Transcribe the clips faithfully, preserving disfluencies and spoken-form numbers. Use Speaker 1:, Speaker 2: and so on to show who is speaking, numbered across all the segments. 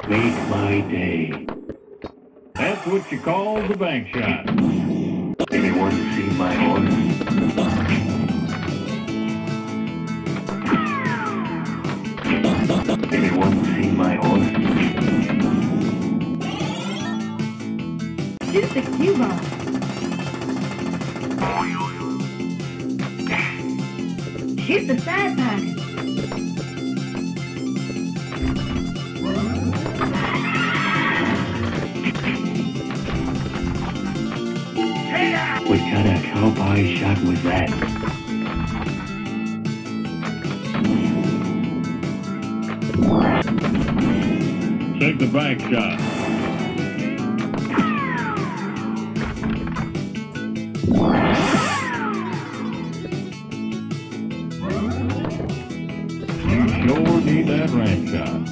Speaker 1: Make my day.
Speaker 2: That's what you call the bank shot.
Speaker 1: Anyone see my horse? Anyone see my horse?
Speaker 3: Shoot the cue ball. Shoot the side pocket.
Speaker 1: What kind of cowboy shot was that?
Speaker 2: Take the bank shot. You sure need that ramp shot.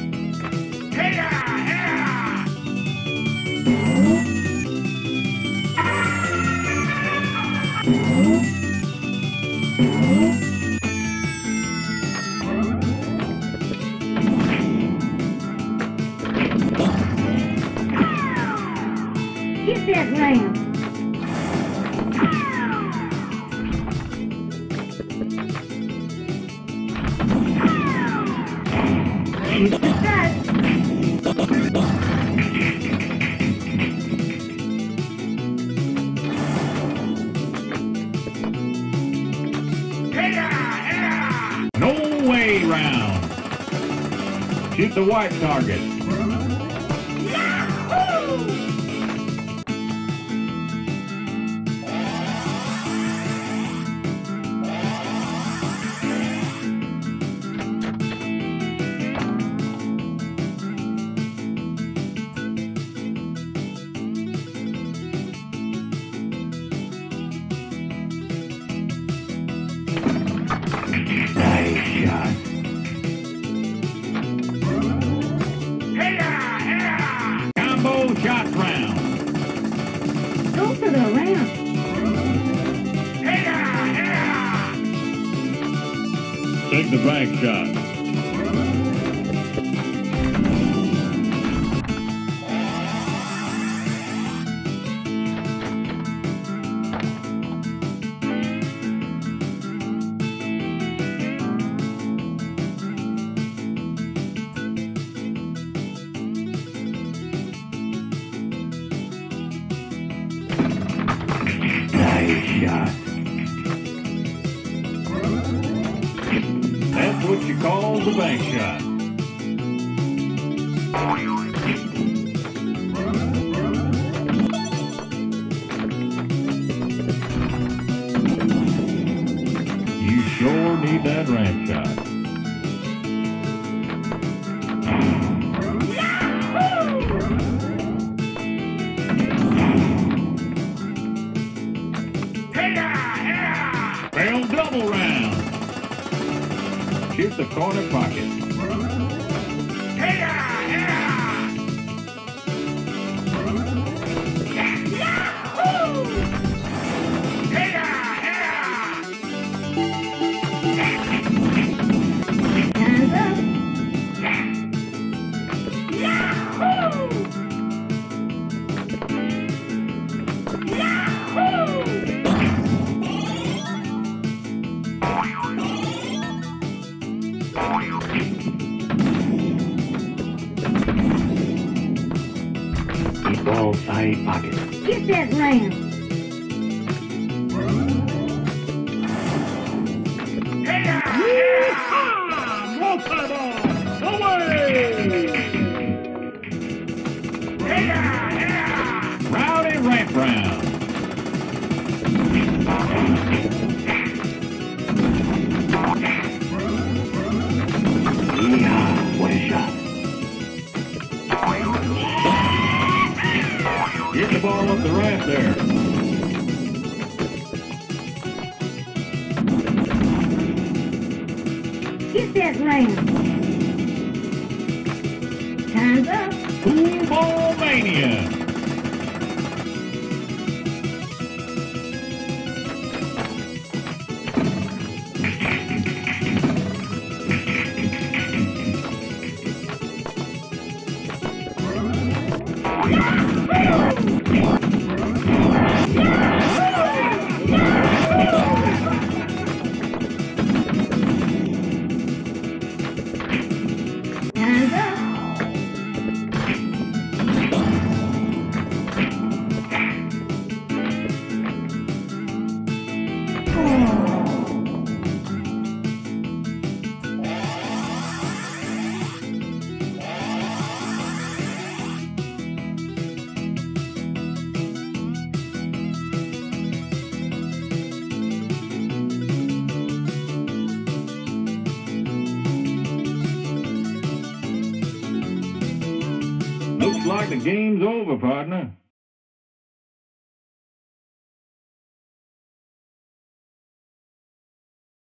Speaker 3: Get that ramp. Shoot the side.
Speaker 2: No way round. Shoot the white target.
Speaker 1: Nice shot.
Speaker 2: Combo shot round.
Speaker 3: Go for the ramp.
Speaker 2: Take the bank shot.
Speaker 1: Nice shot.
Speaker 2: That's what you call the bank shot. You sure need that ramp shot. Barrel double round. Shoot the corner pocket.
Speaker 3: Hands up.
Speaker 1: Keep all side pockets.
Speaker 3: Get that ramp.
Speaker 2: Rowdy ramp round.
Speaker 1: Yeehaw, what a shot.
Speaker 2: Get the ball up the ramp there.
Speaker 3: Get that ramp. Time's up.
Speaker 2: Cue Ball Mania. like the game's over, partner.